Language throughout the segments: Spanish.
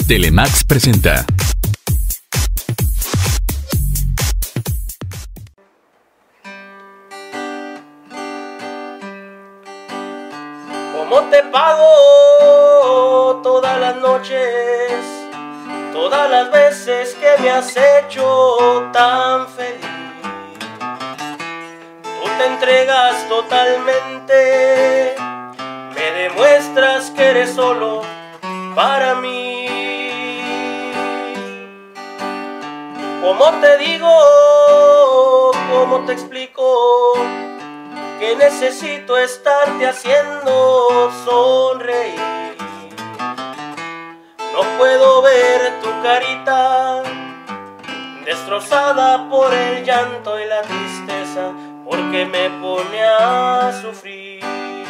Telemax presenta. ¿Cómo te pago todas las noches, todas las veces que me has hecho tan feliz? Tú te entregas totalmente, me demuestras que eres solo para mí. ¿Cómo te digo? ¿Cómo te explico? Que necesito estarte haciendo sonreír. No puedo ver tu carita destrozada por el llanto y la tristeza, porque me pone a sufrir.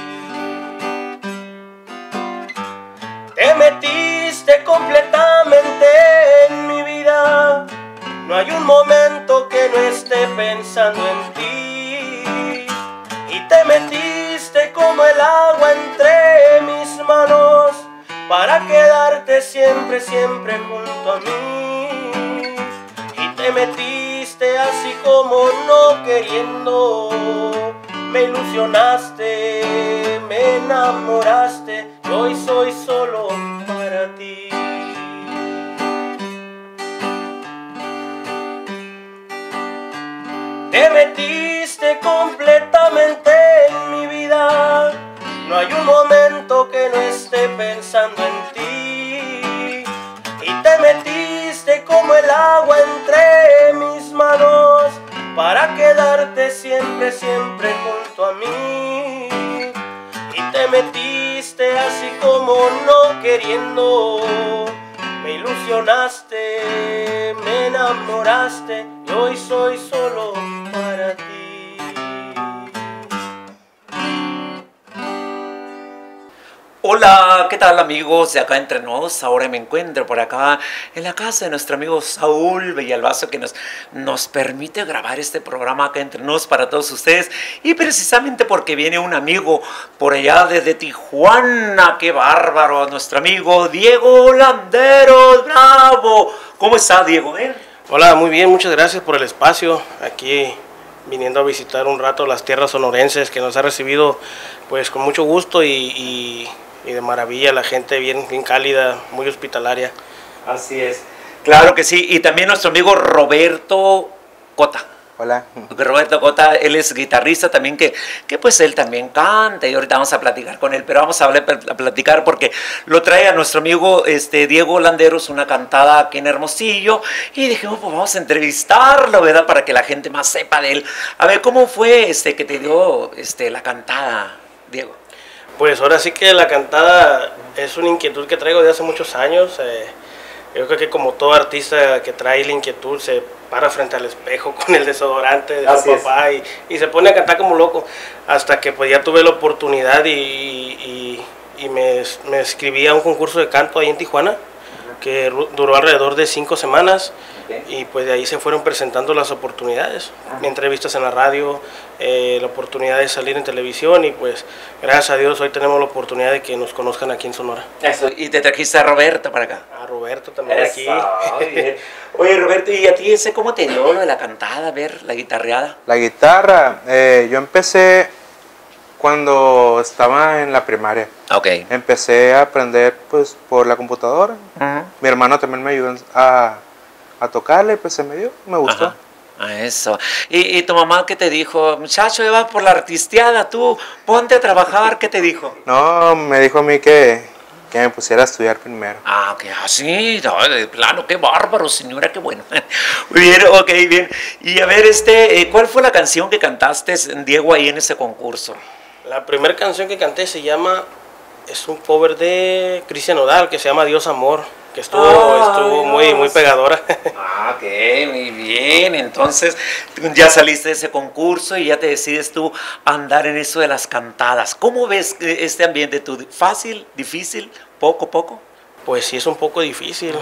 Te metiste completamente en mi vida, no hay un momento que no esté pensando en ti. Y te metiste como el agua entre mis manos, para quedarte siempre, siempre junto a mí. Y te metiste así como no queriendo, me ilusionaste, me enamoraste, y hoy soy solo para ti. Te metiste completamente en mi vida, no hay un momento que no esté pensando en ti. Y te metiste como el agua entre mis manos, para quedarte siempre, siempre junto a mí. Y te metiste así como no queriendo, me ilusionaste, me enamoraste, y hoy soy solo para ti. Hola, ¿qué tal amigos de Acá Entre Nos? Ahora me encuentro por acá en la casa de nuestro amigo Saúl Villalbazo, que nos permite grabar este programa Acá Entre Nos para todos ustedes, y precisamente porque viene un amigo por allá desde Tijuana. ¡Qué bárbaro! Nuestro amigo Diego Landeros, ¡bravo! ¿Cómo está, Diego? Hola, muy bien, muchas gracias por el espacio, aquí viniendo a visitar un rato las tierras sonorenses, que nos ha recibido pues con mucho gusto y de maravilla, la gente bien cálida, muy hospitalaria. Así es. Claro que sí, y también nuestro amigo Roberto Cota. Hola. Roberto Cota, él es guitarrista también, que pues él también canta, y ahorita vamos a platicar con él, pero vamos a platicar porque lo trae a nuestro amigo Diego Landeros, una cantada aquí en Hermosillo, y dijimos, pues vamos a entrevistarlo, ¿verdad? Para que la gente más sepa de él. A ver, ¿cómo fue que te dio la cantada, Diego? Pues ahora sí que la cantada es una inquietud que traigo de hace muchos años. Yo creo que como todo artista que trae la inquietud, se para frente al espejo con el desodorante de su papá y se pone a cantar como loco, hasta que pues ya tuve la oportunidad y me inscribí a un concurso de canto ahí en Tijuana, que duró alrededor de 5 semanas, y pues de ahí se fueron presentando las oportunidades, entrevistas en la radio, la oportunidad de salir en televisión, y pues gracias a Dios hoy tenemos la oportunidad de que nos conozcan aquí en Sonora. Eso, y te trajiste a Roberto para acá. A Roberto también. Eso, aquí. Bien. Oye, Roberto, ¿y a ti cómo te dio lo de la cantada, a ver, la guitarreada? La guitarra, yo empecé cuando estaba en la primaria. Ok. Empecé a aprender pues por la computadora. Mi hermano también me ayudó a tocarle, pues se me dio, me gustó. Ajá. Eso. ¿Y tu mamá qué te dijo? Muchacho, iba por la artisteada, tú ponte a trabajar, ¿qué te dijo? No, me dijo a mí que me pusiera a estudiar primero. Ah, ok, así, no, de plano, qué bárbaro, señora, qué bueno. Muy bien, ok, bien. Y a ver, ¿cuál fue la canción que cantaste, Diego, ahí en ese concurso? La primera canción que canté es un cover de Cristian Nodal, que se llama Dios Amor, que estuvo muy pegadora. Ah, ok, muy bien. Entonces ya saliste de ese concurso y ya te decides tú a andar en eso de las cantadas. ¿Cómo ves este ambiente tú? ¿Fácil, difícil, poco? Pues sí, es un poco difícil,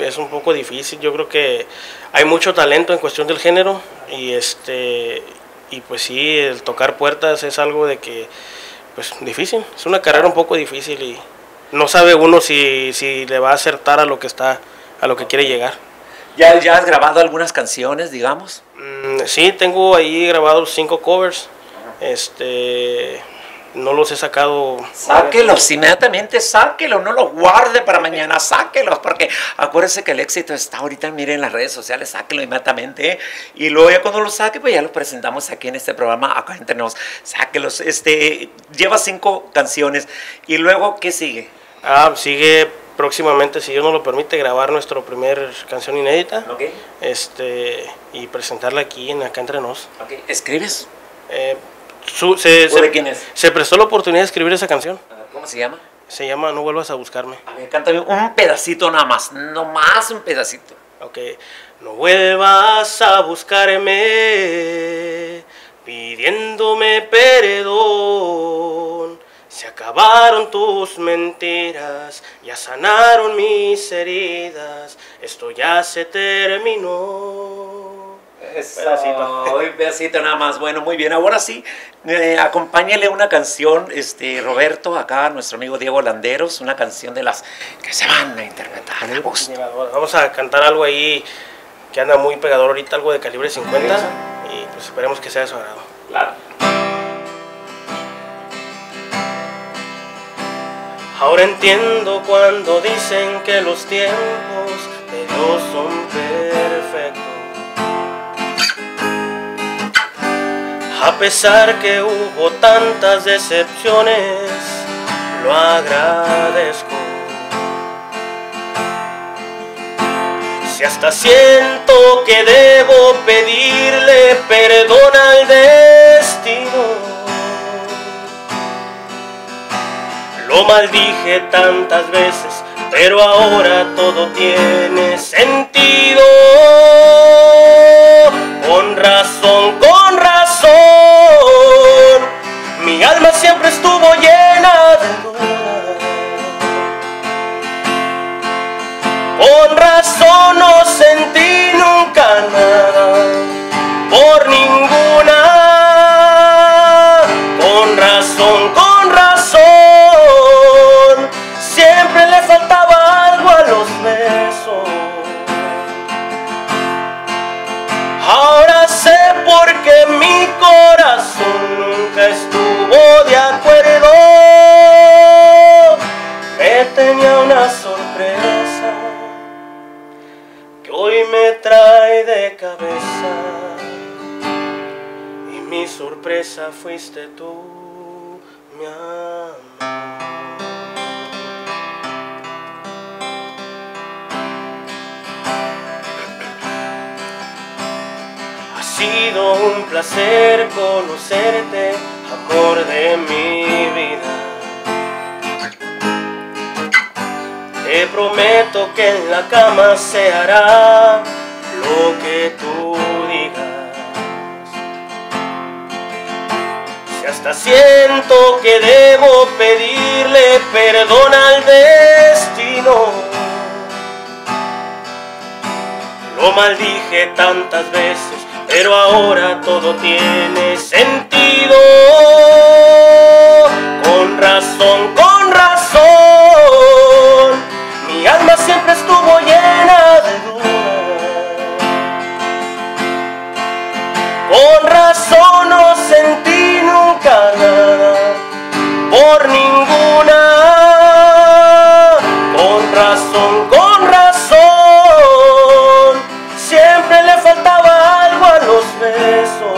yo creo que hay mucho talento en cuestión del género, y pues sí, el tocar puertas es algo de que, pues difícil, es una carrera un poco difícil, y no sabe uno si le va a acertar a lo que quiere llegar. ¿Ya has grabado algunas canciones, digamos? Sí, tengo ahí grabados 5 covers. No los he sacado. Sáquelos, inmediatamente sáquelos, no los guarde para mañana, sáquelos, porque acuérdese que el éxito está ahorita, miren, en las redes sociales, sáquelo inmediatamente, y luego ya cuando los saque, pues ya los presentamos aquí en este programa, acá entre nos, sáquelos. Lleva 5 canciones, y luego, ¿qué sigue? Sigue próximamente, si Dios nos lo permite, grabar nuestra primer canción inédita. Okay. Y presentarla aquí, acá entre nos. Okay. ¿Escribes? ¿De quién es? Se prestó la oportunidad de escribir esa canción. ¿Cómo se llama? Se llama No vuelvas a buscarme. A ver, cántame un pedacito nada más, nomás un pedacito. Ok. No vuelvas a buscarme pidiéndome perdón. Se acabaron tus mentiras, ya sanaron mis heridas. Esto ya se terminó. Un pedacito nada más. Bueno, muy bien. Ahora sí, acompáñale una canción, Roberto, acá, nuestro amigo Diego Landeros, una canción de las que se van a interpretar a gusto. Mira, vamos a cantar algo ahí que anda muy pegador ahorita, algo de calibre 50, y pues esperemos que sea de su agrado. Claro. Ahora entiendo cuando dicen que los tiempos de Dios son perfectos. A pesar que hubo tantas decepciones, lo agradezco. Si hasta siento que debo pedirle perdón al destino, lo maldije tantas veces, pero ahora todo tiene sentido. Con razón, mi alma siempre estuvo llena de dudas. Con razón no sentí nunca nada por ninguna. Con razón, siempre le faltaba algo a los besos. Ahora sé por qué mi corazón nunca estuvo de acuerdo. Me tenía una sorpresa que hoy me trae de cabeza, y mi sorpresa fuiste tú, mi amor. Ha sido un placer conocerte, amor de mi vida. Te prometo que en la cama se hará lo que tú digas. Si hasta siento que debo pedirle perdón al destino, lo maldije tantas veces, pero ahora todo tiene sentido. Con razón, mi alma siempre estuvo llena de dudas. Con razón no sentí nunca nada por ninguna. Con razón, siempre le faltaba algo a los besos.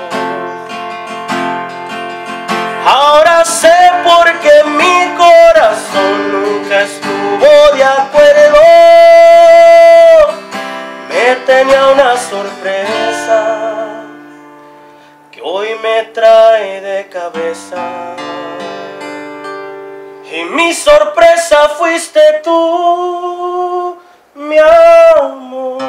Ahora sé por qué mi corazón nunca estuvo de acuerdo. Me tenía una sorpresa que hoy me trae de cabeza, y mi sorpresa fuiste tú, mi amor.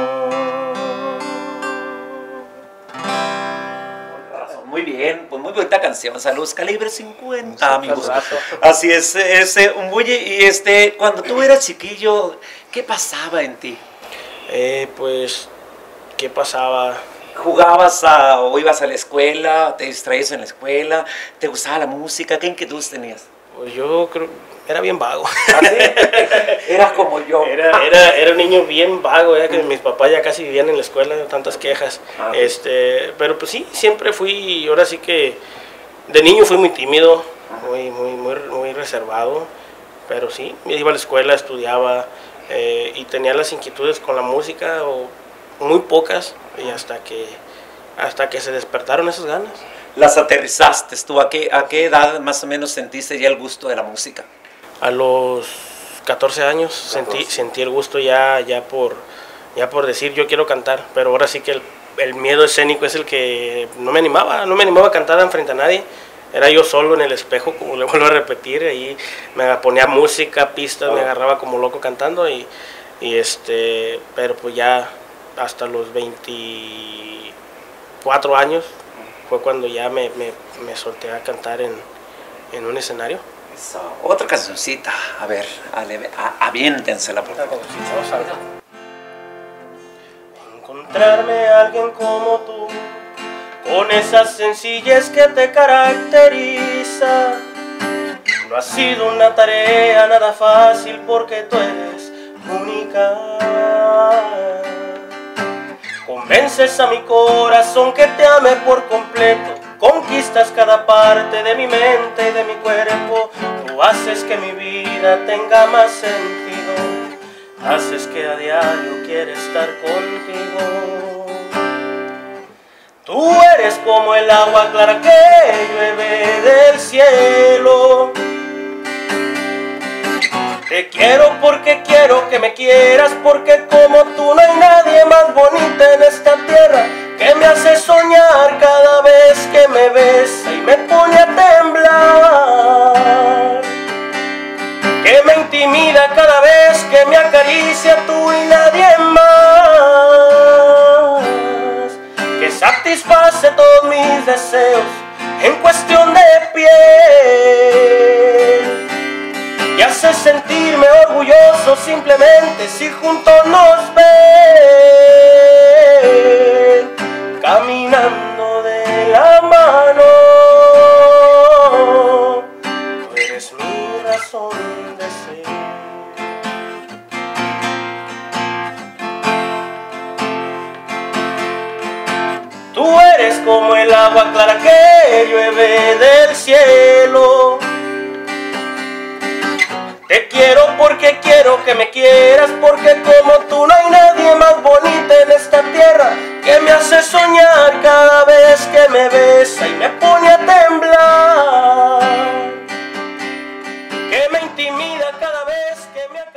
Muy bien, pues muy bonita canción. Saludos, calibre 50, amigos. Así es, oye, y cuando tú eras chiquillo, ¿qué pasaba en ti? Pues, ¿qué pasaba? ¿Jugabas o ibas a la escuela, te distraías en la escuela, te gustaba la música? ¿Qué inquietudes tenías? Pues yo creo, era bien vago. ¿Ah, sí? Eras como yo. Era un niño bien vago, que mis papás ya casi vivían en la escuela, tantas quejas. Pero pues sí, siempre fui, ahora sí que de niño fui muy tímido, muy reservado, pero sí, iba a la escuela, estudiaba y tenía las inquietudes con la música, o muy pocas, y hasta que se despertaron esas ganas. Las aterrizaste tú, ¿a qué edad más o menos sentiste ya el gusto de la música? A los 14 años sentí el gusto ya por decir yo quiero cantar, pero ahora sí que el miedo escénico es el que no me animaba a cantar enfrente a nadie. Era yo solo en el espejo, como le vuelvo a repetir, ahí me ponía música, pistas, me agarraba como loco cantando pero pues ya hasta los 24 años fue cuando ya me solté a cantar en un escenario. Eso. Otra cancioncita, a ver, aviéntensela por favor. Encontrarme a alguien como tú, con esa sencillez que te caracteriza, no ha sido una tarea nada fácil porque tú eres única. Convences a mi corazón que te ame por completo, conquistas cada parte de mi mente y de mi cuerpo. Tú haces que mi vida tenga más sentido, haces que a diario quiera estar contigo. Tú eres como el agua clara que llueve del cielo. Te quiero porque quiero que me quieras, porque como tú no hay nadie más bonita en esta tierra, que me hace soñar cada vez que me besa y me pone a temblar, que me intimida cada vez que me acaricia tú y nadie más, que satisface todos mis deseos en cuestión de piel, y hace sentirme orgulloso simplemente si juntos nos ven, caminando de la mano. Tú eres mi razón de ser. Tú eres como el agua clara que llueve del cielo. Te quiero porque quiero que me quieras, porque como tú no hay nadie más bonita en esta tierra, que me hace soñar cada vez que me besa y me pone a temblar, que me intimida cada vez que me